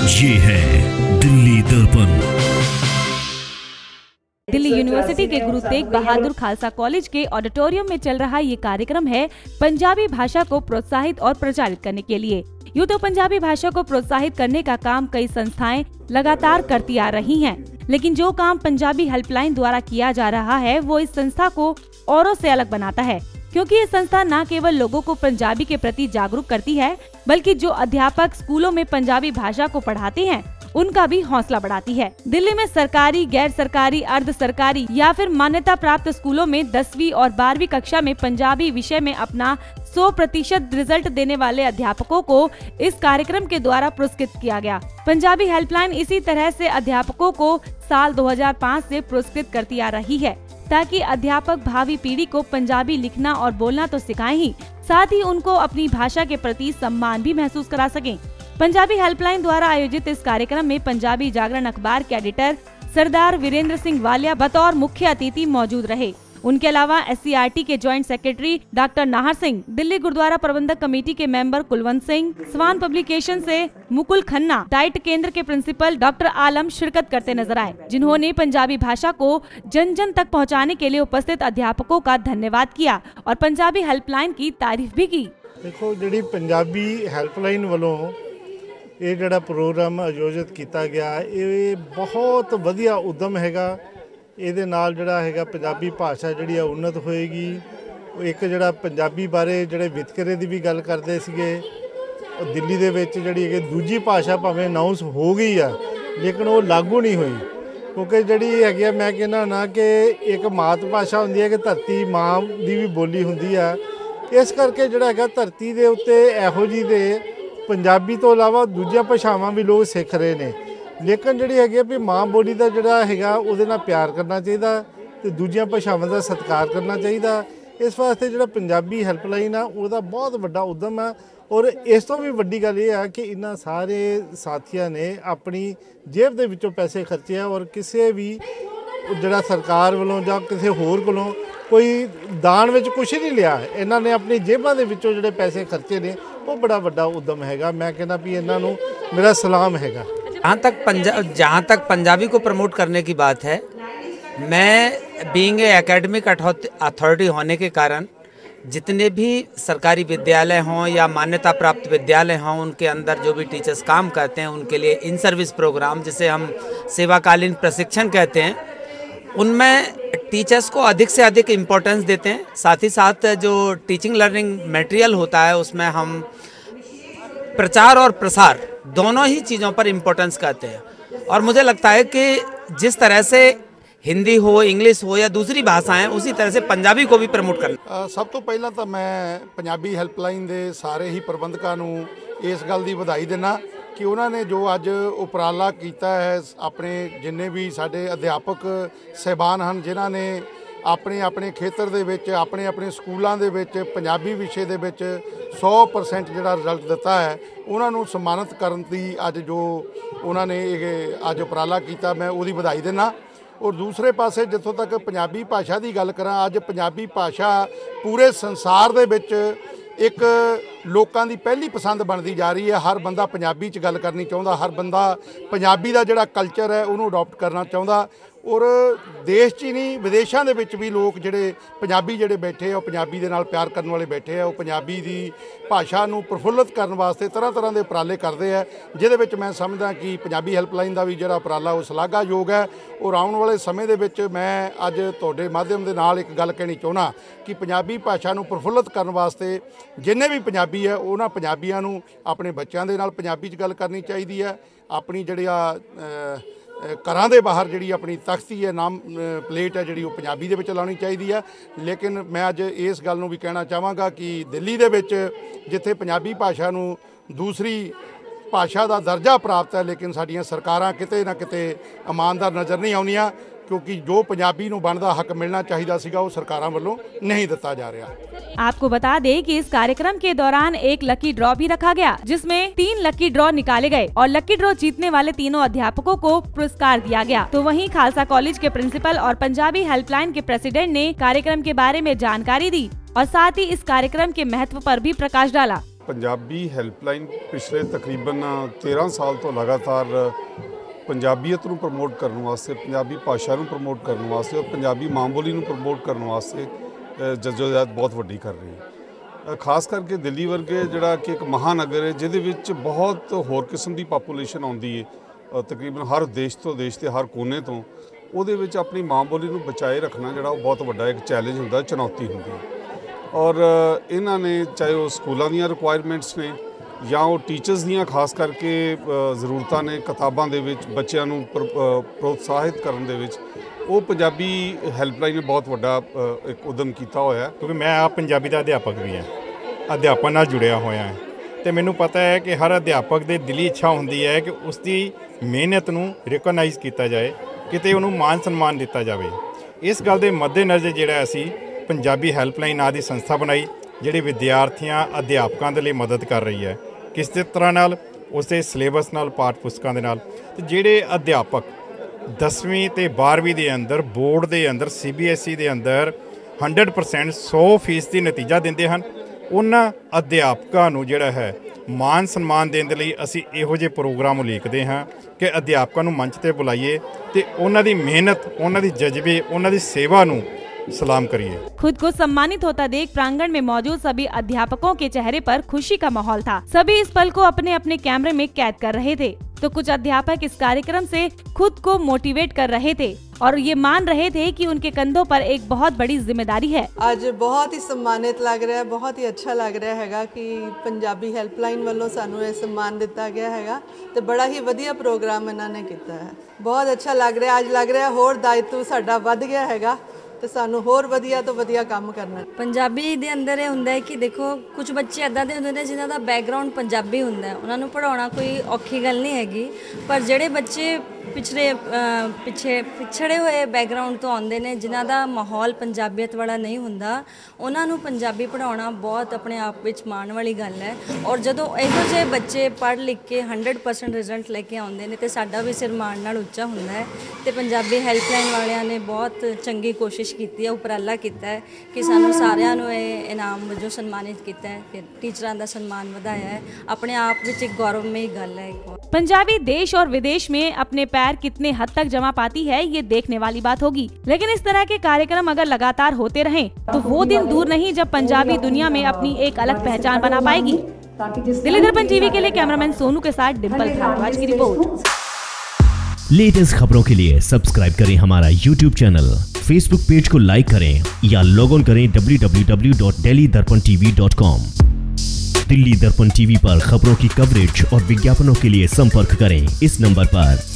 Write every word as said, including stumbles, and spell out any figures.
ये है दिल्ली दर्पण। दिल्ली यूनिवर्सिटी के गुरु तेग बहादुर खालसा कॉलेज के ऑडिटोरियम में चल रहा ये कार्यक्रम है पंजाबी भाषा को प्रोत्साहित और प्रचारित करने के लिए। यूँ तो पंजाबी भाषा को प्रोत्साहित करने का काम कई संस्थाएं लगातार करती आ रही हैं, लेकिन जो काम पंजाबी हेल्पलाइन द्वारा किया जा रहा है वो इस संस्था को औरों से अलग बनाता है, क्योंकि ये संस्था न केवल लोगों को पंजाबी के प्रति जागरूक करती है, बल्कि जो अध्यापक स्कूलों में पंजाबी भाषा को पढ़ाते हैं उनका भी हौसला बढ़ाती है। दिल्ली में सरकारी, गैर सरकारी, अर्ध सरकारी या फिर मान्यता प्राप्त स्कूलों में दसवीं और बारहवीं कक्षा में पंजाबी विषय में अपना सौ प्रतिशत रिजल्ट देने वाले अध्यापकों को इस कार्यक्रम के द्वारा पुरस्कृत किया गया। पंजाबी हेल्पलाइन इसी तरह से अध्यापकों को साल दो हज़ार पाँच से पुरस्कृत करती आ रही है, ताकि अध्यापक भावी पीढ़ी को पंजाबी लिखना और बोलना तो सिखाएं ही, साथ ही उनको अपनी भाषा के प्रति सम्मान भी महसूस करा सकें। पंजाबी हेल्पलाइन द्वारा आयोजित इस कार्यक्रम में पंजाबी जागरण अखबार के एडिटर सरदार वीरेंद्र सिंह वालिया बतौर मुख्य अतिथि मौजूद रहे। उनके अलावा एस सी आर टी के joint secretary doctor Nahar Singh, Delhi Gurdwara Prabandhak Committee के member Kulwant Singh, Swan Publication से मुकुल खन्ना, डाइट केंद्र के प्रिंसिपल डॉक्टर आलम शिरकत करते नजर आए, जिन्होंने पंजाबी भाषा को जन जन तक पहुँचाने के लिए उपस्थित अध्यापकों का धन्यवाद किया और पंजाबी हेल्पलाइन की तारीफ भी की। देखो, जी पंजाबी हेल्पलाइन वालों ਇਹ ਜਿਹੜਾ ਪ੍ਰੋਗਰਾਮ ਆਯੋਜਿਤ ਕੀਤਾ ਗਿਆ ਇਹ ਬਹੁਤ ਵਧੀਆ ਉਦਮ ਹੈਗਾ। ਇਹਦੇ ਨਾਲ ਜਿਹੜਾ ਹੈਗਾ ਪੰਜਾਬੀ ਭਾਸ਼ਾ ਜਿਹੜੀ ਆ ਉન્નਤ ਹੋਏਗੀ। ਇੱਕ ਜਿਹੜਾ ਪੰਜਾਬੀ ਬਾਰੇ ਜਿਹੜੇ ਵਿਤਕਰੇ ਦੀ ਵੀ ਗੱਲ ਕਰਦੇ ਸੀਗੇ, ਉਹ ਦਿੱਲੀ ਦੇ ਵਿੱਚ ਜਿਹੜੀ ਹੈ ਦੂਜੀ ਭਾਸ਼ਾ ਭਾਵੇਂ ਅਨਾਉਂਸ ਹੋ ਗਈ ਆ, ਲੇਕਿਨ ਉਹ ਲਾਗੂ ਨਹੀਂ ਹੋਈ, ਕਿਉਂਕਿ ਜਿਹੜੀ ਹੈਗੀ ਆ ਮੈਂ ਕਹਿੰਦਾ ਨਾ ਕਿ ਇੱਕ ਮਾਤ ਭਾਸ਼ਾ ਹੁੰਦੀ ਹੈ ਕਿ ਧਰਤੀ ਮਾਂ ਦੀ ਵੀ ਬੋਲੀ ਹੁੰਦੀ ਆ। ਇਸ ਕਰਕੇ ਜਿਹੜਾ ਹੈਗਾ ਧਰਤੀ ਦੇ ਉੱਤੇ ਇਹੋ ਜਿਹੀ ਦੇ पंजाबी तो इलावा दूजिया भाषावां भी लोग सीख रहे हैं, लेकिन जी है भी माँ बोली का जोड़ा है वो प्यार करना चाहिए तो दूजिया भाषावां का सत्कार करना चाहिए। इस वास्ते जो पंजाबी हेल्पलाइन आ वो बहुत बड़ा उद्यम है। और इस तो भी वड्डी गल यह है कि इन्होंने सारे साथियों ने अपनी जेब के विचों पैसे खर्चे है और किसी भी जोड़ा सरकार वालों या किसी होर कोलों कोई दान में कुछ नहीं लिया। इन्होंने अपनी जेबां दे विचों जोड़े पैसे खर्चे ने वो बड़ा बड़ा उद्यम हैगा। मैं कहना भी इन्हों मेरा सलाम हैगा। जहाँ तक पंजाब जहाँ तक पंजाबी को प्रमोट करने की बात है, मैं बीइंग ए एकेडमिक अथॉरिटी होने के कारण जितने भी सरकारी विद्यालय हों या मान्यता प्राप्त विद्यालय हों उनके अंदर जो भी टीचर्स काम करते हैं उनके लिए इन सर्विस प्रोग्राम जिसे हम सेवाकालीन प्रशिक्षण कहते हैं, उनमें टीचर्स को अधिक से अधिक इम्पोर्टेंस देते हैं। साथ ही साथ जो टीचिंग लर्निंग मटेरियल होता है उसमें हम प्रचार और प्रसार दोनों ही चीज़ों पर इम्पोर्टेंस करते हैं। और मुझे लगता है कि जिस तरह से हिंदी हो, इंग्लिश हो या दूसरी भाषाएं, उसी तरह से पंजाबी को भी प्रमोट करना। सब तो पहला तो मैं पंजाबी हेल्पलाइन के सारे ही प्रबंधकों को इस गल की बधाई देना कि उन्होंने जो अज उपराला किया है, अपने जिन्ने भी साडे अध्यापक साहबान हैं जिन्होंने अपने अपने खेतर दे विच अपने अपने स्कूलों दे विच पंजाबी विषय दे विच सौ परसेंट जिहड़ा रिजल्ट दिता है, उन्होंने सम्मानित करन दी अज जो उन्होंने अज उपराला किया, मैं उहदी बधाई देना। और दूसरे पासे जिथों तक पंजाबी भाषा की गल करां, अज पंजाबी भाषा पूरे संसार दे विच एक लोगों की पहली पसंद बनती जा रही है। हर बंदा पंजाबी च गल करनी चाहता, हर बंदा पंजाबी का जोड़ा कल्चर है उन्होंने अडॉप्ट करना चाहता। और देश च ही नहीं विदेशों के विच भी लोग जोड़े पंजाबी जोड़े बैठे हैं, पंजाबी के नाल प्यार करने वाले बैठे हैं, वो पंजाबी की भाषा को प्रफुल्लित करने वास्ते तरह तरह के उपराले करते हैं, जिहदे मैं समझदा कि पंजाबी हेल्पलाइन का भी जोड़ा उपराला वो शलाघायोग है। और आने वाले समय दे विच मैं अज तुहाडे माध्यम के नाल एक गल कहनी चाहुंदा कि पंजाबी भाषा को प्रफुल्लित करने वास्ते जिन्ने भी पंजाबी है उन्हां पंजाबियां नूं अपने बच्चों के नाल पंजाबी च गल करनी चाहिदी है। अपनी जिहड़िया घरां दे बाहर जिहड़ी अपनी तख्ती है, नाम प्लेट है जिहड़ी वो पंजाबी दे विच लाउणी चाहिदी है। लेकिन मैं अज इस गल नूं भी कहना चाहांगा कि दिल्ली दे विच जिथे पंजाबी भाषा नूं दूसरी भाषा का दर्जा प्राप्त है, लेकिन साडियां सरकारां किते ना किते ईमानदार नज़र नहीं आउंदियां, क्योंकि जो पंजाबी नूं बनदा हक मिलना चाहिदा सीगा वो सरकारां वल्लों नहीं दिता जा रहा। आपको बता दें कि इस कार्यक्रम के दौरान एक लकी ड्रॉ भी रखा गया, जिसमें तीन लकी ड्रॉ निकाले गए और लकी ड्रॉ जीतने वाले तीनों अध्यापकों को पुरस्कार दिया गया। तो वहीं खालसा कॉलेज के प्रिंसिपल और पंजाबी हेल्पलाइन के प्रेसिडेंट ने कार्यक्रम के बारे में जानकारी दी और साथ ही इस कार्यक्रम के महत्व पर भी प्रकाश डाला। ਪੰਜਾਬੀ ਹੈਲਪਲਾਈਨ ਪਿਛਲੇ ਤਕਰੀਬਨ ਤੇਰ੍ਹਾਂ ਸਾਲ ਤੋਂ ਲਗਾਤਾਰ ਪੰਜਾਬੀਅਤ ਨੂੰ ਪ੍ਰਮੋਟ ਕਰਨ ਵਾਸਤੇ, ਪੰਜਾਬੀ ਭਾਸ਼ਾ ਨੂੰ ਪ੍ਰਮੋਟ ਕਰਨ ਵਾਸਤੇ ਔਰ ਪੰਜਾਬੀ ਮਾਂ ਬੋਲੀ ਨੂੰ ਪ੍ਰਮੋਟ ਕਰਨ ਵਾਸਤੇ ਜਦੋਜਹਿਦ ਬਹੁਤ ਵੱਡੀ ਕਰ ਰਹੀ ਹੈ। ਖਾਸ ਕਰਕੇ ਦਿੱਲੀ ਵਰਗੇ ਜਿਹੜਾ ਕਿ ਇੱਕ ਮਹਾਨਗਰ ਹੈ ਜਿਹਦੇ ਵਿੱਚ ਬਹੁਤ ਹੋਰ ਕਿਸਮ ਦੀ ਪਾਪੂਲੇਸ਼ਨ ਆਉਂਦੀ ਹੈ, ਤਕਰੀਬਨ ਹਰ ਦੇਸ਼ ਤੋਂ ਦੇਸ਼ ਦੇ ਹਰ ਕੋਨੇ ਤੋਂ, ਉਹਦੇ ਵਿੱਚ ਆਪਣੀ ਮਾਂ ਬੋਲੀ ਨੂੰ ਬਚਾਏ ਰੱਖਣਾ ਜਿਹੜਾ ਉਹ ਬਹੁਤ ਵੱਡਾ ਇੱਕ ਚੈਲੰਜ ਹੁੰਦਾ, ਚੁਣੌਤੀ ਹੁੰਦੀ ਹੈ। ਔਰ ਇਹਨਾਂ ਨੇ ਚਾਹੇ ਉਹ ਸਕੂਲਾਂ ਦੀਆਂ ਰਿਕੁਆਇਰਮੈਂਟਸ ਨੇ ਜਾਂ ਉਹ ਟੀਚਰਸ ਦੀਆਂ ਖਾਸ ਕਰਕੇ ਜ਼ਰੂਰਤਾਂ ਨੇ ਕਿਤਾਬਾਂ ਦੇ ਵਿੱਚ ਬੱਚਿਆਂ ਨੂੰ ਪ੍ਰੋਤਸਾਹਿਤ ਕਰਨ ਦੇ ਵਿੱਚ, ਉਹ ਪੰਜਾਬੀ ਹੈਲਪਲਾਈਨ ਨੇ ਬਹੁਤ ਵੱਡਾ ਇੱਕ ਉਦਮ ਕੀਤਾ ਹੋਇਆ। ਕਿਉਂਕਿ ਮੈਂ ਆਪ ਪੰਜਾਬੀ ਦਾ ਅਧਿਆਪਕ ਵੀ ਹਾਂ, ਅਧਿਆਪਨ ਨਾਲ ਜੁੜਿਆ ਹੋਇਆ ਹਾਂ, ਅਤੇ ਮੈਨੂੰ ਪਤਾ ਹੈ ਕਿ ਹਰ ਅਧਿਆਪਕ ਦੀ ਦਿਲੀ ਇੱਛਾ ਹੁੰਦੀ ਹੈ ਕਿ ਉਸ ਦੀ ਮਿਹਨਤ ਨੂੰ ਰਿਕੋਗਨਾਈਜ਼ ਕੀਤਾ ਜਾਏ, ਕਿਤੇ ਉਹਨੂੰ ਮਾਨ ਸਨਮਾਨ ਦਿੱਤਾ ਜਾਵੇ। ਇਸ ਗੱਲ ਦੇ ਮੱਦੇਨਜ਼ਰ ਜਿਹੜਾ ਅਸੀਂ ਪੰਜਾਬੀ ਹੈਲਪਲਾਈਨ ਨਾਂ ਦੀ ਸੰਸਥਾ ਬਣਾਈ, ਜਿਹੜੀ ਵਿਦਿਆਰਥੀਆਂ ਅਧਿਆਪਕਾਂ ਦੇ ਲਈ ਮਦਦ ਕਰ ਰਹੀ ਹੈ। ਕਿਸ ਤਰ੍ਹਾਂ ਨਾਲ? ਉਸ ਦੇ ਸਿਲੇਬਸ ਨਾਲ, ਪਾਠ ਪੁਸਤਕਾਂ ਦੇ ਨਾਲ। ਅਤੇ ਜਿਹੜੇ ਅਧਿਆਪਕ ਦਸਵੀਂ ਅਤੇ ਬਾਰ੍ਹਵੀਂ ਦੇ ਅੰਦਰ, ਬੋਰਡ ਦੇ ਅੰਦਰ, ਸੀ ਬੀ ਐੱਸ ਈ ਦੇ ਅੰਦਰ ਹੰਡਰਡ ਪਰਸੈਂਟ ਸੌ ਫੀਸਦੀ ਨਤੀਜਾ ਦਿੰਦੇ ਹਨ, ਉਹਨਾਂ ਅਧਿਆਪਕਾਂ ਨੂੰ ਜਿਹੜਾ ਹੈ ਮਾਨ ਸਨਮਾਨ ਦੇਣ ਦੇ ਲਈ ਅਸੀਂ ਇਹੋ ਜਿਹੇ ਪ੍ਰੋਗਰਾਮ ਉਲੀਕਦੇ ਹਾਂ ਕਿ ਅਧਿਆਪਕਾਂ ਨੂੰ ਮੰਚ 'ਤੇ ਬੁਲਾਈਏ ਅਤੇ ਉਹਨਾਂ ਦੀ ਮਿਹਨਤ, ਉਹਨਾਂ ਦੀ ਜਜ਼ਬੇ, ਉਹਨਾਂ ਦੀ सेवा ਨੂੰ सलाम करिए। खुद को सम्मानित होता देख प्रांगण में मौजूद सभी अध्यापकों के चेहरे पर खुशी का माहौल था। सभी इस पल को अपने अपने कैमरे में कैद कर रहे थे, तो कुछ अध्यापक इस कार्यक्रम से खुद को मोटिवेट कर रहे थे और ये मान रहे थे कि उनके कंधों पर एक बहुत बड़ी जिम्मेदारी है। आज बहुत ही सम्मानित लग रहा है, बहुत ही अच्छा लग रहा हैगा कि पंजाबी हैल्पलाइन वालों सानू ये सम्मान दिता गया हैगा, तो बड़ा ही वधिया प्रोग्राम इन्होंने किया है। बहुत अच्छा लग रहा है। आज लग रहा है होर दायित्व साडा वध गया हैगा ਤੇ ਸਾਨੂੰ ਹੋਰ ਵਧੀਆ ਤੋਂ ਵਧੀਆ ਕੰਮ ਕਰਨਾ। ਪੰਜਾਬੀ ਦੇ ਅੰਦਰ ਇਹ ਹੁੰਦਾ ਹੈ ਕਿ ਦੇਖੋ ਕੁਝ ਬੱਚੇ ਇੱਦਾਂ ਦੇ ਹੁੰਦੇ ਨੇ ਜਿਨ੍ਹਾਂ ਦਾ ਬੈਕਗ੍ਰਾਉਂਡ ਪੰਜਾਬੀ ਹੁੰਦਾ ਹੈ, ਉਹਨਾਂ ਨੂੰ ਪੜ੍ਹਾਉਣਾ ਕੋਈ ਔਖੀ ਗੱਲ ਨਹੀਂ ਹੈਗੀ, ਪਰ ਜਿਹੜੇ ਬੱਚੇ ਪਿਛੜੇ ਪਿੱਛੇ ਪਿਛੜੇ ਹੋਏ ਬੈਕਗ੍ਰਾਉਂਡ ਤੋਂ ਆਉਂਦੇ ਨੇ, ਜਿਨ੍ਹਾਂ ਦਾ ਮਾਹੌਲ ਪੰਜਾਬੀਅਤ ਵਾਲਾ ਨਹੀਂ ਹੁੰਦਾ, ਉਹਨਾਂ ਨੂੰ ਪੰਜਾਬੀ ਪੜ੍ਹਾਉਣਾ ਬਹੁਤ ਆਪਣੇ ਆਪ ਵਿੱਚ ਮਾਣ ਵਾਲੀ ਗੱਲ ਹੈ। ਔਰ ਜਦੋਂ ਇਹੋ ਜਿਹੇ ਬੱਚੇ ਪੜ੍ਹ ਲਿਖ ਕੇ ਹੰਡਰਡ ਪਰਸੈਂਟ ਰਿਜ਼ਲਟ ਲੈ ਕੇ ਆਉਂਦੇ ਨੇ, ਤੇ ਸਾਡਾ ਵੀ ਸਿਰ ਮਾਣ ਨਾਲ ਉੱਚਾ ਹੁੰਦਾ ਹੈ। ਤੇ ਪੰਜਾਬੀ ਹੈਲਪਲਾਈਨ ਵਾਲਿਆਂ ਨੇ ਬਹੁਤ ਚੰਗੀ ਕੋਸ਼ਿਸ਼ ਕੀਤੀ ਹੈ, ਉਪਰਾਲਾ ਕੀਤਾ ਹੈ ਕਿ ਸਾਨੂੰ ਸਾਰਿਆਂ ਨੂੰ ਇਹ ਇਨਾਮ ਵਜੋਂ ਸਨਮਾਨਿਤ ਕੀਤਾ ਹੈ, ਫਿਰ ਟੀਚਰਾਂ ਦਾ ਸਨਮਾਨ ਵਧਾਇਆ ਹੈ। ਆਪਣੇ ਆਪ ਵਿੱਚ ਇੱਕ ਗੌਰਵਮਈ ਗੱਲ ਹੈ। पंजाबी देश और विदेश में अपने पैर कितने हद तक जमा पाती है, ये देखने वाली बात होगी। लेकिन इस तरह के कार्यक्रम अगर लगातार होते रहें तो वो दिन दूर नहीं जब पंजाबी दुनिया में अपनी एक अलग पहचान बना पाएगी। दिल्ली दर्पण टीवी के लिए कैमरामैन सोनू के साथ डिम्पल भारद्वाज की रिपोर्ट। लेटेस्ट खबरों के लिए सब्सक्राइब करें हमारा यूट्यूब चैनल, फेसबुक पेज को लाइक करें या लॉग ऑन करें W W W dot Delhi Darpan TV dot com. Delhi Darpan TV पर खबरों की कवरेज और विज्ञापनों के लिए संपर्क करें इस नंबर पर।